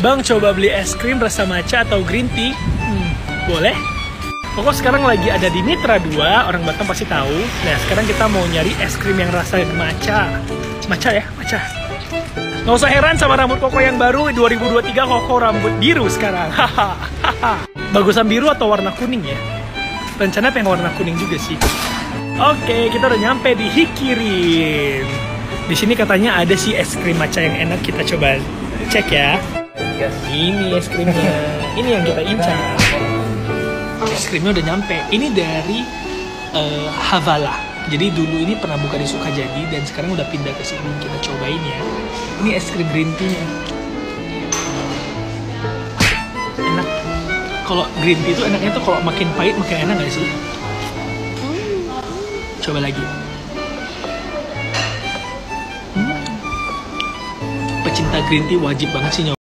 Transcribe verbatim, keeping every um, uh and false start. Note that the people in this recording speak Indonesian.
Bang, coba beli es krim rasa matcha atau green tea? Hmm, boleh. Pokok sekarang lagi ada di Mitra dua, orang Batam pasti tahu. Nah, sekarang kita mau nyari es krim yang rasa matcha. Matcha ya, matcha. Nggak usah heran sama rambut Koko yang baru, dua ribu dua puluh tiga Koko rambut biru sekarang. Hahaha. Bagusan biru atau warna kuning ya? Rencana pengen warna kuning juga sih. Oke, kita udah nyampe di Hikirin. Di sini katanya ada sih es krim matcha yang enak, kita coba cek ya. Ini es krimnya, ini yang kita incar. Es krimnya udah nyampe. Ini dari uh, Havala. Jadi dulu ini pernah buka di Sukajadi dan sekarang udah pindah ke sini. Kita cobain ya. Ini es krim green tea-nya. Enak. Kalau green tea itu enaknya tuh kalau makin pahit makin enak gak sih? Coba lagi. Hmm. Pecinta green tea wajib banget sih nyoba.